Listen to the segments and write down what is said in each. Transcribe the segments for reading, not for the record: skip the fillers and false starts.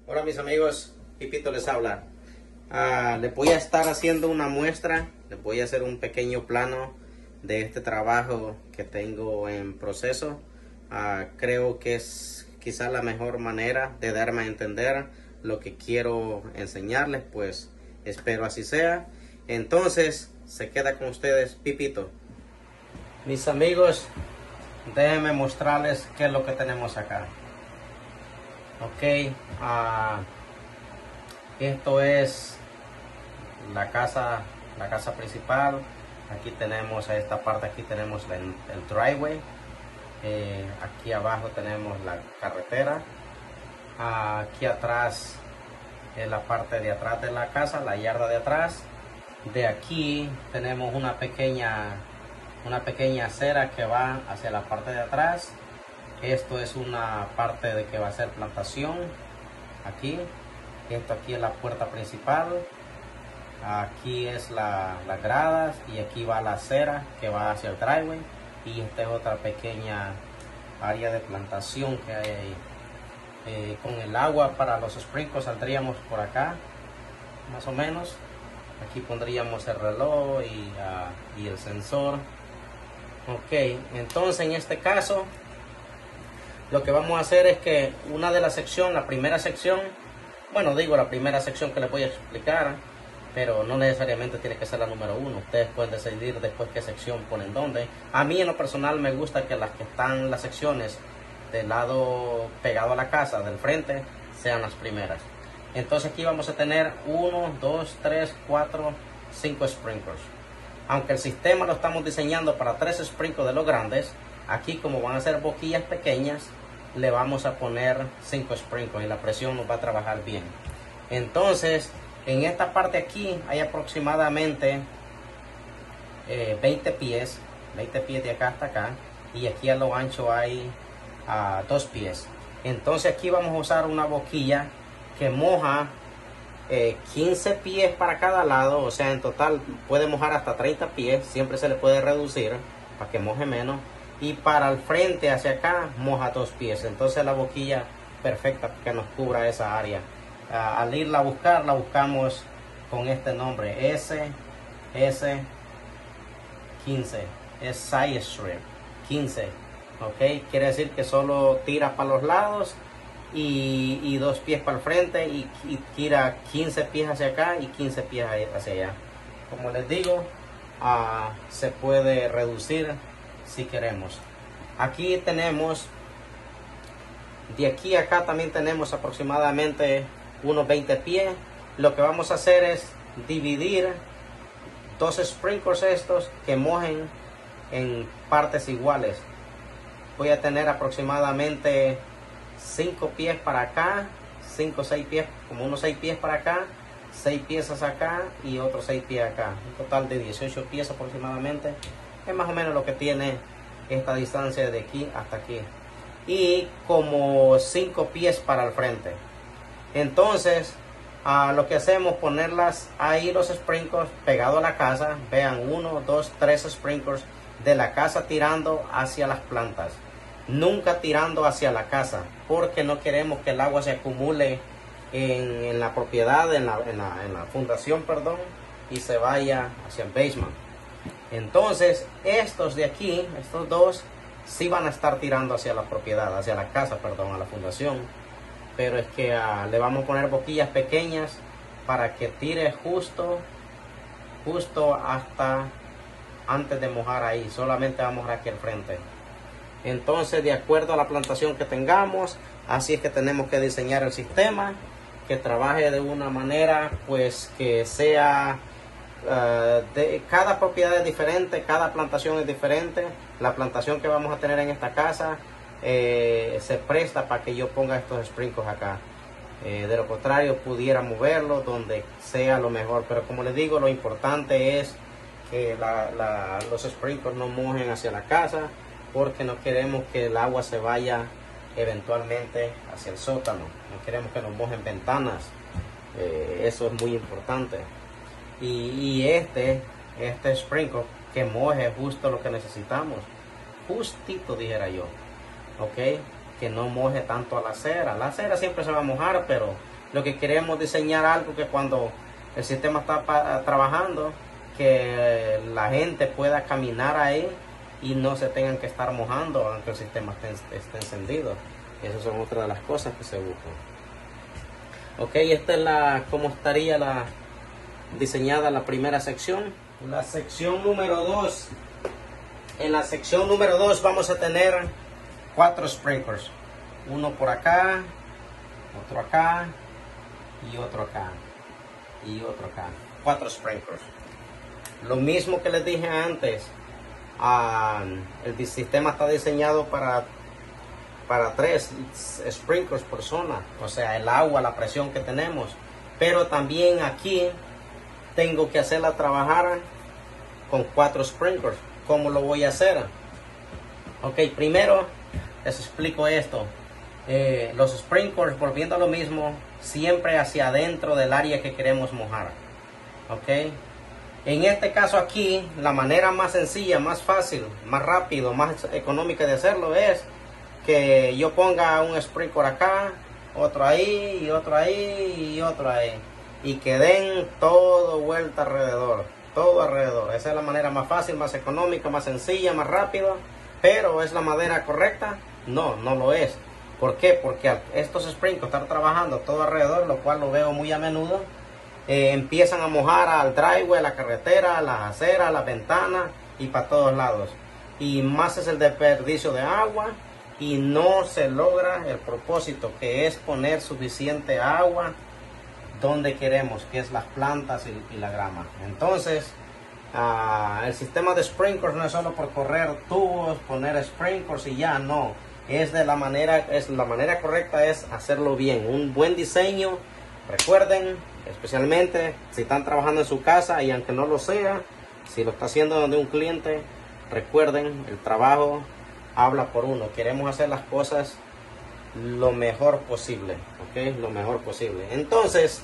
Hola mis amigos, Pipito les habla. Les voy a estar haciendo una muestra, les voy a hacer un pequeño plano de este trabajo que tengo en proceso. Creo que es quizá la mejor manera de darme a entender lo que quiero enseñarles, pues espero así sea. Entonces, se queda con ustedes Pipito. Mis amigos, déjenme mostrarles qué es lo que tenemos acá. Ok, esto es la casa principal. Aquí tenemos a esta parte, aquí tenemos el driveway. Aquí abajo tenemos la carretera. Aquí atrás es la parte de atrás de la casa, la yarda de atrás. De aquí tenemos una pequeña acera que va hacia la parte de atrás. Esto es una parte de que va a ser plantación. Aquí, esto aquí es la puerta principal. Aquí es las gradas y aquí va la acera que va hacia el driveway. Y esta es otra pequeña área de plantación que hay ahí. Con el agua para los sprinkles saldríamos por acá, más o menos. Aquí pondríamos el reloj y el sensor. Ok, entonces en este caso lo que vamos a hacer es que una de las secciones, la primera sección que les voy a explicar, pero no necesariamente tiene que ser la número 1. Ustedes pueden decidir después qué sección ponen dónde. A mí en lo personal me gusta que las que están las secciones del lado pegado a la casa, del frente, sean las primeras. Entonces aquí vamos a tener 1, 2, 3, 4, 5 sprinklers. Aunque el sistema lo estamos diseñando para 3 sprinklers de los grandes, aquí como van a ser boquillas pequeñas, le vamos a poner 5 sprinklers y la presión nos va a trabajar bien. Entonces, en esta parte aquí hay aproximadamente 20 pies de acá hasta acá, y aquí a lo ancho hay 2 pies. Entonces aquí vamos a usar una boquilla que moja 15 pies para cada lado, o sea en total puede mojar hasta 30 pies, siempre se le puede reducir para que moje menos. Y para el frente hacia acá moja 2 pies, entonces la boquilla perfecta que nos cubra esa área. Al irla a buscar, la buscamos con este nombre, SS15, es side strip 15, ok, quiere decir que solo tira para los lados y 2 pies para el frente y tira 15 pies hacia acá y 15 pies hacia allá. Como les digo, se puede reducir si queremos. Aquí tenemos, de aquí a acá también tenemos aproximadamente unos 20 pies. Lo que vamos a hacer es dividir 2 sprinklers estos que mojen en partes iguales. Voy a tener aproximadamente 5 pies para acá, 5 o 6 pies, como unos 6 pies para acá, 6 piezas acá y otros 6 pies acá. Un total de 18 pies aproximadamente. Es más o menos lo que tiene esta distancia de aquí hasta aquí. Y como 5 pies para el frente. Entonces, lo que hacemos, ponerlas ahí los sprinklers pegados a la casa. Vean, 1, 2, 3 sprinklers de la casa tirando hacia las plantas. Nunca tirando hacia la casa, porque no queremos que el agua se acumule en la propiedad, en la fundación, perdón, y se vaya hacia el basement. Entonces, estos de aquí, estos dos, sí van a estar tirando hacia la propiedad, hacia la casa, perdón, a la fundación. Pero es que le vamos a poner boquillas pequeñas para que tire justo hasta antes de mojar ahí. Solamente vamos a mojar aquí al frente. Entonces, de acuerdo a la plantación que tengamos, así es que tenemos que diseñar el sistema, que trabaje de una manera, pues, que sea, cada propiedad es diferente, cada plantación es diferente. La plantación que vamos a tener en esta casa se presta para que yo ponga estos sprinklers acá. De lo contrario, pudiera moverlo donde sea lo mejor. Pero como les digo, lo importante es que los sprinklers no mojen hacia la casa, porque no queremos que el agua se vaya eventualmente hacia el sótano. No queremos que nos mojen ventanas. Eso es muy importante. Y este sprinkler que moje justo lo que necesitamos. Justito, dijera yo. Ok, que no moje tanto a la acera. La acera siempre se va a mojar, pero Lo que queremos diseñar algo que cuando el sistema está trabajando, que la gente pueda caminar ahí y no se tengan que estar mojando aunque el sistema esté encendido. Esas son otras de las cosas que se buscan. Ok, esta es cómo estaría diseñada la primera sección. La sección número 2. En la sección número 2 vamos a tener 4 sprinklers. Uno por acá, otro acá y otro acá y otro acá. 4 sprinklers. Lo mismo que les dije antes, el sistema está diseñado para 3 sprinklers por zona, o sea, el agua, la presión que tenemos. Pero también aquí tengo que hacerla trabajar con 4 sprinklers. ¿Cómo lo voy a hacer? Ok, primero les explico esto. Los sprinklers, volviendo a lo mismo, siempre hacia adentro del área que queremos mojar. Ok, en este caso aquí, la manera más sencilla, más fácil, más rápido, más económica de hacerlo es que yo ponga un sprinkler acá, otro ahí, y otro ahí, y otro ahí, y que den todo vuelta alrededor, todo alrededor. Esa es la manera más fácil, más económica, más sencilla, más rápida. Pero ¿es la manera correcta? No, no lo es. ¿Por qué? Porque estos sprinklers están trabajando todo alrededor, lo cual lo veo muy a menudo. Empiezan a mojar al driveway, a la carretera, a las aceras, a las ventanas y para todos lados. Y más es el desperdicio de agua y no se logra el propósito, que es poner suficiente agua donde queremos, que es las plantas y la grama. Entonces, el sistema de sprinklers no es solo por correr tubos, poner sprinklers y ya, no. La manera correcta es hacerlo bien, un buen diseño. Recuerden, especialmente si están trabajando en su casa y aunque no lo sea, si lo está haciendo donde un cliente, recuerden, el trabajo habla por uno. Queremos hacer las cosas lo mejor posible, ¿ok? Lo mejor posible. Entonces,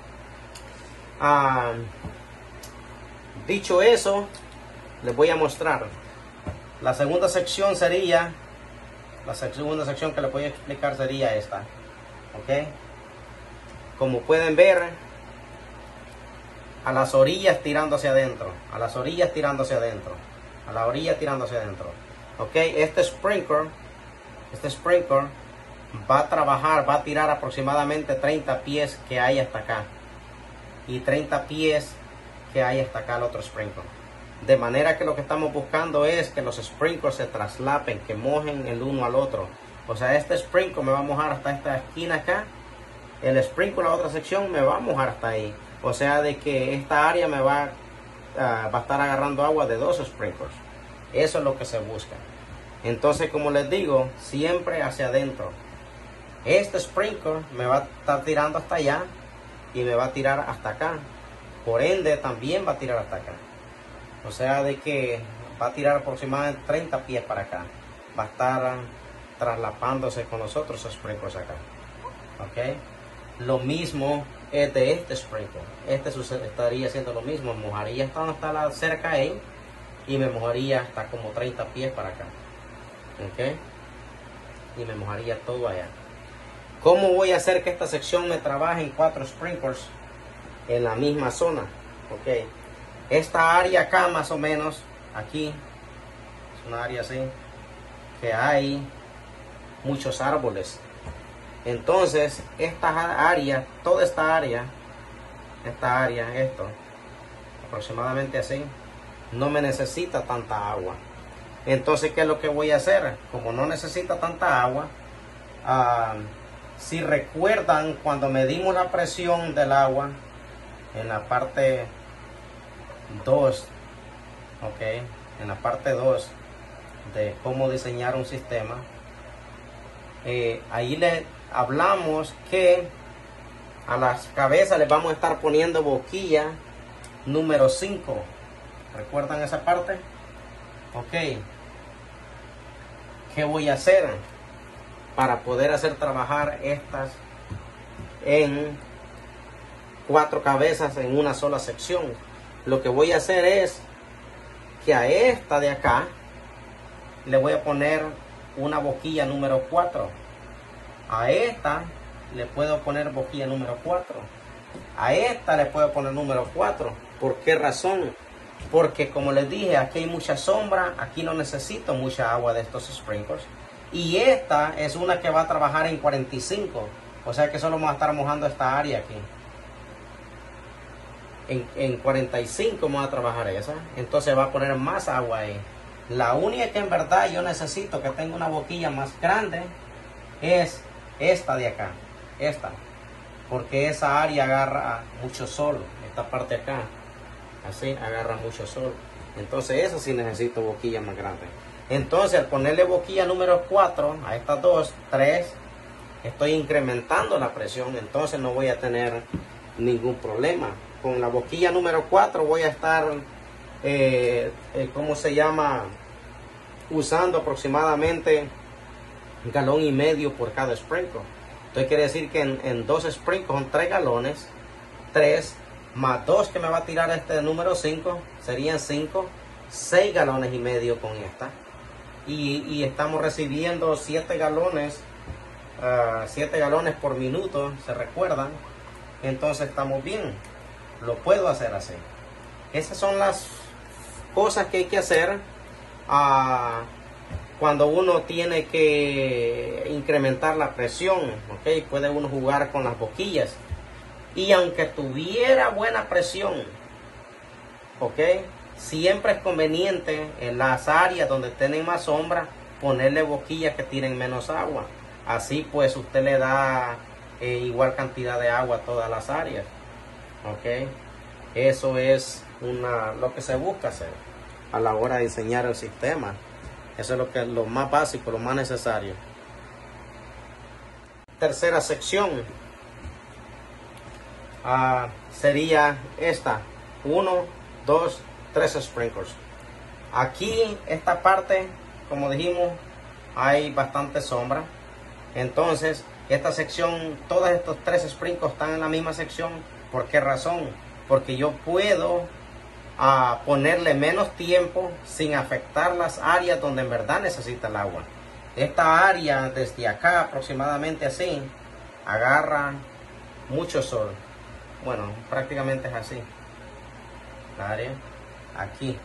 dicho eso, les voy a mostrar. La segunda sección sería, la segunda sección que les voy a explicar sería esta, ¿ok? Como pueden ver, a las orillas tirando hacia adentro, a las orillas tirando hacia adentro, a la orilla tirando hacia adentro. Ok, este sprinkler va a trabajar, va a tirar aproximadamente 30 pies que hay hasta acá y 30 pies que hay hasta acá el otro sprinkler. De manera que lo que estamos buscando es que los sprinklers se traslapen, que mojen el uno al otro. O sea, este sprinkler me va a mojar hasta esta esquina acá, el sprinkler, la otra sección, me va a mojar hasta ahí. O sea, de que esta área me va a estar agarrando agua de 2 sprinklers. Eso es lo que se busca. Entonces, como les digo, siempre hacia adentro. Este sprinkler me va a estar tirando hasta allá y me va a tirar hasta acá. Por ende, también va a tirar hasta acá. O sea, de que va a tirar aproximadamente 30 pies para acá. Va a estar traslapándose con los otros sprinklers acá. Ok. Lo mismo es de este sprinkler. Este estaría haciendo lo mismo. Mojaría hasta donde está la cerca ahí y me mojaría hasta como 30 pies para acá. Ok. Y me mojaría todo allá. ¿Cómo voy a hacer que esta sección me trabaje en 4 sprinklers en la misma zona? Ok. Esta área acá más o menos, aquí, es una área así, que hay muchos árboles. Entonces, esta área, toda esta área, esto, aproximadamente así, no me necesita tanta agua. Entonces, ¿qué es lo que voy a hacer? Como no necesita tanta agua, si recuerdan cuando medimos la presión del agua en la parte 2, ok, en la parte 2 de cómo diseñar un sistema, ahí le hablamos que a las cabezas les vamos a estar poniendo boquilla número 5. ¿Recuerdan esa parte? Ok. ¿Qué voy a hacer para poder hacer trabajar estas en 4 cabezas en una sola sección? Lo que voy a hacer es que a esta de acá le voy a poner una boquilla número 4. A esta le puedo poner boquilla número 4. A esta le puedo poner número 4. ¿Por qué razón? Porque como les dije, aquí hay mucha sombra, aquí no necesito mucha agua de estos sprinklers. Y esta es una que va a trabajar en 45. O sea que solo vamos a estar mojando esta área aquí. En 45 vamos a trabajar esa. Entonces va a poner más agua ahí. La única que en verdad yo necesito que tenga una boquilla más grande es esta de acá. Esta. Porque esa área agarra mucho sol. Esta parte acá. Así agarra mucho sol. Entonces eso sí necesito boquilla más grande. Entonces al ponerle boquilla número 4 a estas 2, 3, estoy incrementando la presión. Entonces no voy a tener ningún problema. Con la boquilla número 4 voy a estar, ¿cómo se llama? Usando aproximadamente 1,5 galones por cada sprinkle. Entonces quiere decir que en 2 sprinkles son 3 galones. 3 más 2 que me va a tirar este de número 5 serían 5, 6,5 galones con esta. Y estamos recibiendo 7 galones, 7 galones por minuto, ¿se recuerdan? Entonces estamos bien. Lo puedo hacer así. Esas son las cosas que hay que hacer cuando uno tiene que incrementar la presión. ¿Okay? Puede uno jugar con las boquillas. Y aunque tuviera buena presión, ¿okay? Siempre es conveniente en las áreas donde tienen más sombra ponerle boquillas que tiren menos agua. Así pues usted le da igual cantidad de agua a todas las áreas. Okay. Eso es lo que se busca hacer a la hora de diseñar el sistema. Eso es lo más básico, lo más necesario. Tercera sección sería esta: 1, 2, 3 sprinklers. Aquí esta parte, como dijimos, hay bastante sombra. Entonces esta sección, todos estos 3 sprinkles están en la misma sección. ¿Por qué razón? Porque yo puedo ponerle menos tiempo sin afectar las áreas donde en verdad necesita el agua. Esta área desde acá aproximadamente así agarra mucho sol. Bueno, prácticamente es así. La área aquí.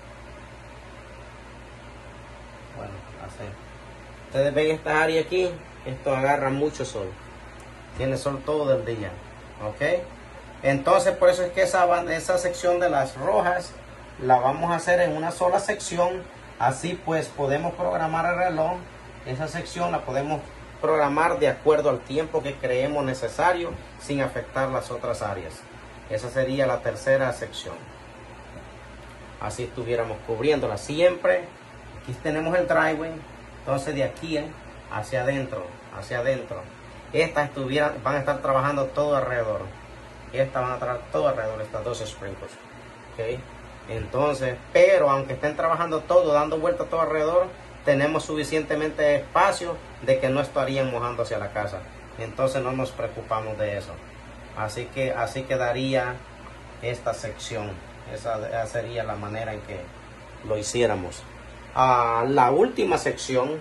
Bueno, así. Ustedes ven esta área aquí. Esto agarra mucho sol. Tiene sol todo el día. ¿Ok? Entonces por eso es que esa sección de las rojas la vamos a hacer en una sola sección. Así pues podemos programar el reloj. Esa sección la podemos programar de acuerdo al tiempo que creemos necesario sin afectar las otras áreas. Esa sería la tercera sección. Así estuviéramos cubriéndola siempre. Aquí tenemos el driveway. Entonces de aquí hacia adentro, estas van a estar trabajando todo alrededor. Estas van a trabajar todo alrededor, estas 2 sprinklers. ¿Okay? Entonces, pero aunque estén trabajando todo, dando vueltas todo alrededor, tenemos suficientemente espacio de que no estarían mojando hacia la casa. Entonces no nos preocupamos de eso. Así que así quedaría esta sección. Esa sería la manera en que lo hiciéramos. La última sección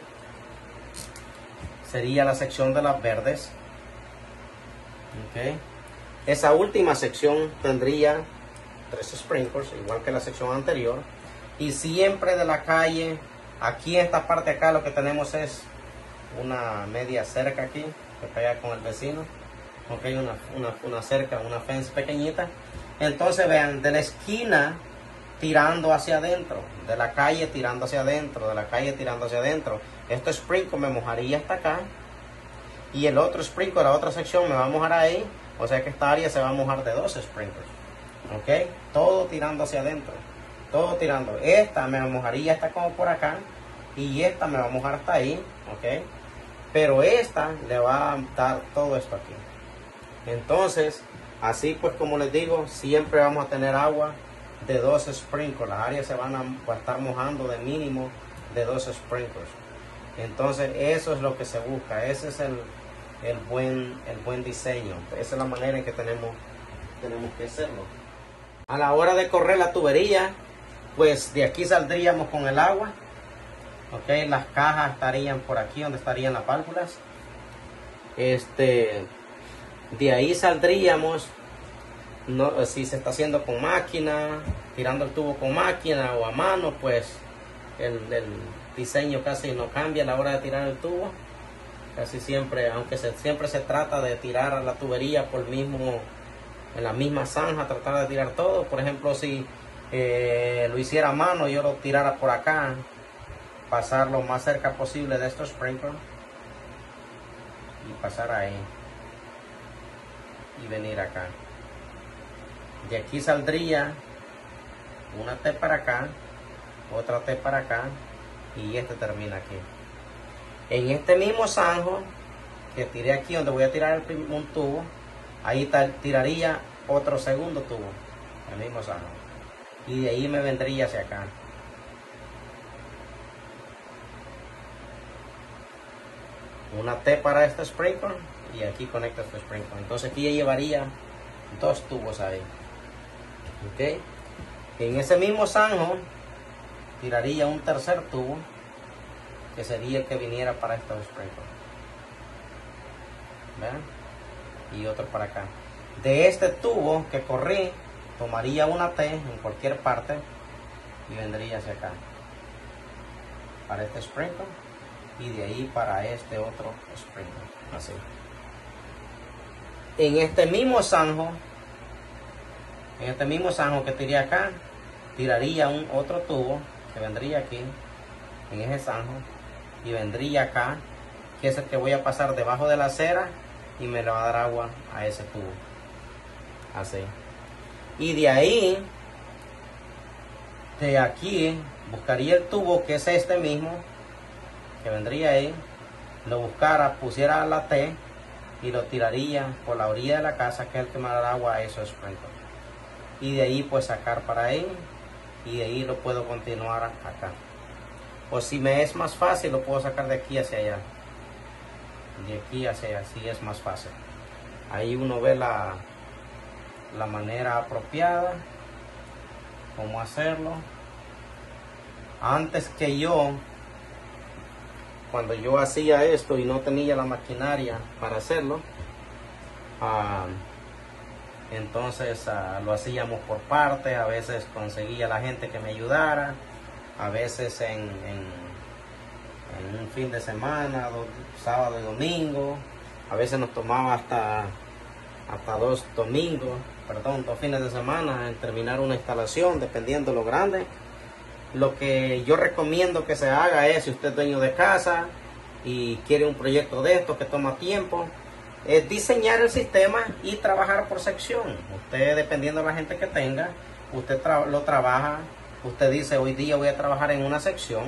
sería la sección de las verdes. ¿Okay? Esa última sección tendría 3 sprinklers, igual que la sección anterior. Y siempre de la calle, aquí en esta parte acá lo que tenemos es una media cerca aquí, que pega con el vecino. Ok, una cerca, una fence pequeñita. Entonces vean, de la esquina tirando hacia adentro, de la calle tirando hacia adentro, de la calle tirando hacia adentro. Este sprinkler me mojaría hasta acá. Y el otro sprinkler, la otra sección me va a mojar ahí. O sea que esta área se va a mojar de 2 sprinklers. ¿Ok? Todo tirando hacia adentro. Todo tirando. Esta me mojaría hasta como por acá. Y esta me va a mojar hasta ahí. ¿Ok? Pero esta le va a dar todo esto aquí. Entonces, así pues como les digo, siempre vamos a tener agua de 2 sprinklers. Las áreas se van a estar mojando de mínimo de 2 sprinklers. Entonces eso es lo que se busca. Ese es el buen diseño. Esa es la manera en que tenemos que hacerlo. A la hora de correr la tubería, pues de aquí saldríamos con el agua. Ok, las cajas estarían por aquí donde estarían las válvulas. De ahí saldríamos, no, si se está haciendo con máquina, tirando el tubo con máquina o a mano, pues el diseño casi no cambia a la hora de tirar el tubo. Casi siempre, aunque siempre se trata de tirar a la tubería por mismo, en la misma zanja, tratar de tirar todo. Por ejemplo, si lo hiciera a mano, yo lo tirara por acá, pasar lo más cerca posible de estos sprinklers y pasar ahí y venir acá. De aquí saldría una T para acá, otra T para acá y termina aquí. En este mismo zanjo que tiré aquí, donde voy a tirar un tubo, ahí tiraría otro segundo tubo, el mismo zanjo, y de ahí me vendría hacia acá. Una T para este sprinkler y aquí conecta este sprinkler. Entonces aquí ya llevaría dos tubos ahí. ¿Ok? En ese mismo zanjo tiraría un tercer tubo, que sería el que viniera para este sprinkler. ¿Ven? Y otro para acá. De este tubo que corrí, tomaría una T en cualquier parte y vendría hacia acá para este sprinkler, y de ahí para este otro sprinkler, así. En este mismo zanjo que tiré acá, tiraría otro tubo que vendría aquí en ese zanjo y vendría acá, que es el que voy a pasar debajo de la acera y me le va a dar agua a ese tubo, así. Y de ahí, de aquí, buscaría el tubo que es este mismo, que vendría ahí, lo buscara, pusiera la T y lo tiraría por la orilla de la casa, que es el que me da agua a esos sprinklers. Y de ahí pues sacar para ahí, y de ahí lo puedo continuar acá. O si me es más fácil, lo puedo sacar de aquí hacia allá. De aquí hacia allá, así es más fácil. Ahí uno ve la manera apropiada, cómo hacerlo. Antes que cuando yo hacía esto y no tenía la maquinaria para hacerlo, entonces lo hacíamos por partes. A veces conseguía la gente que me ayudara, a veces en un fin de semana, sábado y domingo. A veces nos tomaba hasta 2 fines de semana en terminar una instalación, dependiendo lo grande. Lo que yo recomiendo que se haga es, si usted es dueño de casa y quiere un proyecto de esto que toma tiempo, es diseñar el sistema y trabajar por sección. Usted, dependiendo de la gente que tenga, usted lo trabaja. Usted dice, hoy día voy a trabajar en una sección,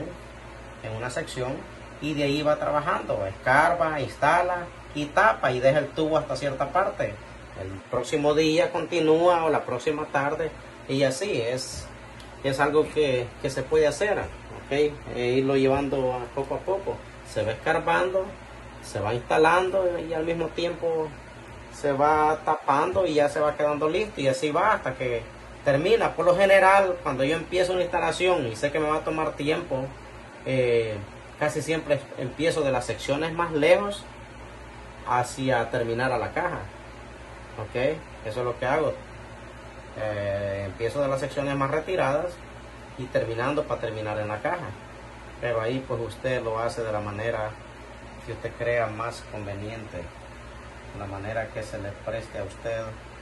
y de ahí va trabajando, escarba, instala y tapa y deja el tubo hasta cierta parte. El próximo día continúa, o la próxima tarde, y así es algo que se puede hacer, ¿ok? Irlo llevando poco a poco. Se va escarbando, se va instalando y al mismo tiempo se va tapando y ya se va quedando listo, y así va hasta que termina. Por lo general, cuando yo empiezo una instalación y sé que me va a tomar tiempo, casi siempre empiezo de las secciones más lejos hacia terminar a la caja. Ok, eso es lo que hago. Empiezo de las secciones más retiradas y terminando para terminar en la caja. Pero ahí pues usted lo hace de la manera que usted crea más conveniente, la manera que se le preste a usted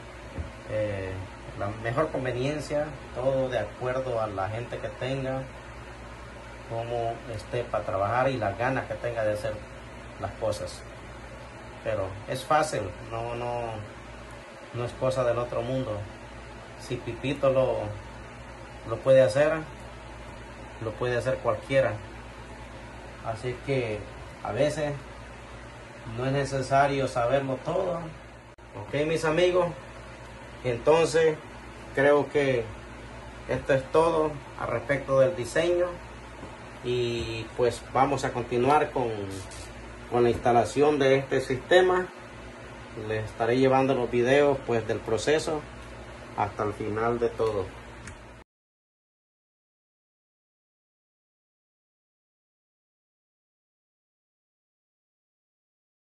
la mejor conveniencia, todo de acuerdo a la gente que tenga, cómo esté para trabajar y las ganas que tenga de hacer las cosas. Pero es fácil, no es cosa del otro mundo. Si Pipito lo puede hacer, lo puede hacer cualquiera. Así que a veces no es necesario saberlo todo. Ok, mis amigos, entonces creo que esto es todo al respecto del diseño, y pues vamos a continuar con la instalación de este sistema. Les estaré llevando los videos pues del proceso hasta el final de todo.